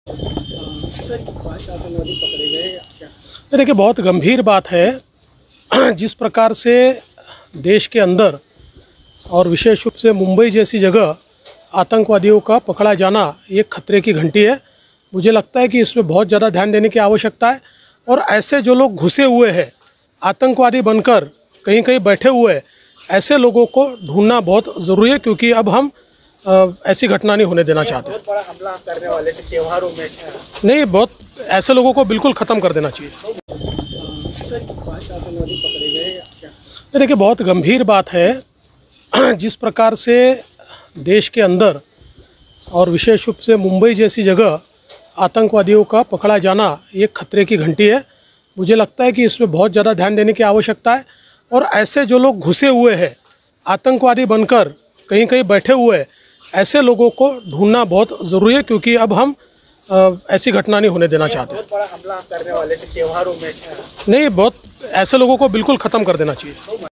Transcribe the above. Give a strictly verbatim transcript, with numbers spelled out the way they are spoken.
Sir पांच आतंकवादी पकड़े गए क्या? देखिए, बहुत गंभीर बात है। जिस प्रकार से देश के अंदर और विशेष रूप से मुंबई जैसी जगह आतंकवादियों का पकड़ा जाना ये खतरे की घंटी है। मुझे लगता है कि इसमें बहुत ज़्यादा ध्यान देने की आवश्यकता है और ऐसे जो लोग घुसे हुए हैं आतंकवादी बनकर कहीं कहीं बैठे हुए हैं, ऐसे लोगों को ढूंढना बहुत ज़रूरी है, क्योंकि अब हम आ, ऐसी घटना नहीं होने देना चाहते। बहुत बड़ा हमला करने वाले थे त्योहारों में क्या? नहीं, बहुत ऐसे लोगों को बिल्कुल ख़त्म कर देना चाहिए। सर पांच आतंकवादी पकड़े गए क्या? देखिए, बहुत गंभीर बात है। जिस प्रकार से देश के अंदर और विशेष रूप से मुंबई जैसी जगह आतंकवादियों का पकड़ा जाना ये खतरे की घंटी है। मुझे लगता है कि इसमें बहुत ज़्यादा ध्यान देने की आवश्यकता है और ऐसे जो लोग घुसे हुए हैं आतंकवादी बनकर कहीं कहीं बैठे हुए हैं, ऐसे लोगों को ढूंढना बहुत ज़रूरी है, क्योंकि अब हम आ, ऐसी घटना नहीं होने देना चाहते। बहुत बड़ा हमला करने वाले थे त्योहारों में क्या? नहीं, बहुत ऐसे लोगों को बिल्कुल ख़त्म कर देना चाहिए।